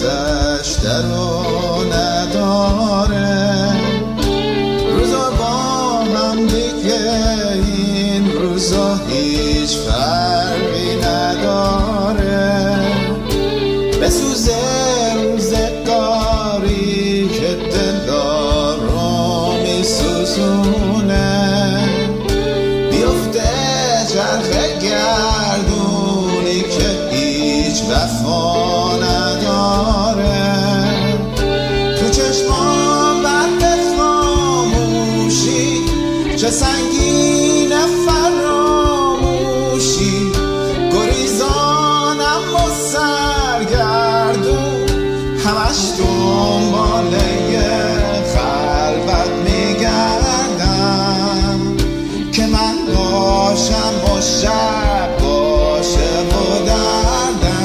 گذشته رو نداره، روزا با هم دیگه این روزا هیچ فرقی نداره. بسوزه روزگاری که دلا رو میسوزونه، بیفته چرخ گردونی که هیچ وفا نداره. تو چشمان برد خاموشی چه سنگین فراموشی، گریزانم و سرگردون همش دنباله خلوت میگردم، که من باشم و شب باشه و دردم.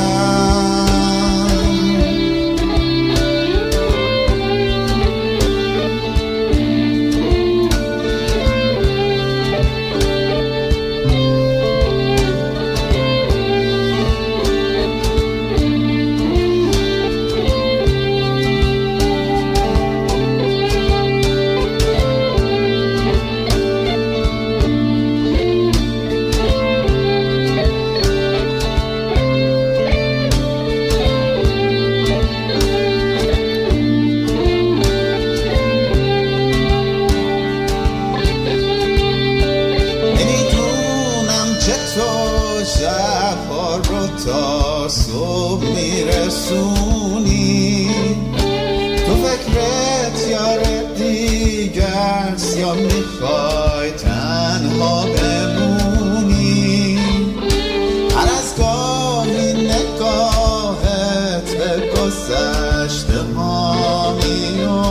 شب‌ها رو تا صبح میرسونی، تو فکرت یار دیگرست یا میخوای تنها بمونی؟ هرازگاهی نگاهت به گذشته ها میونه،